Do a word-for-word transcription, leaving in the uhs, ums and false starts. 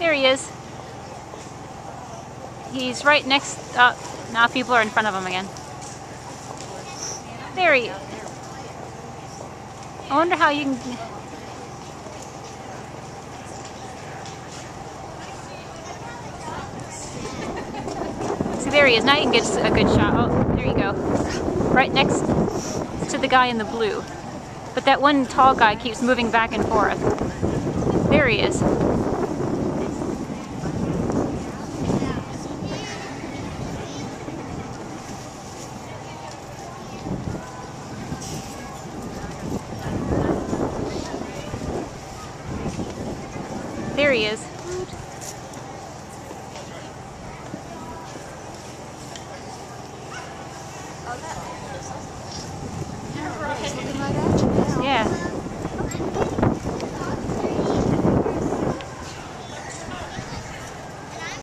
There he is. He's right next, uh, now people are in front of him again. There he is. I wonder how you can... See, there he is. Now you can get a good shot. Oh, there you go. Right next to the guy in the blue. But that one tall guy keeps moving back and forth. There he is. There he is.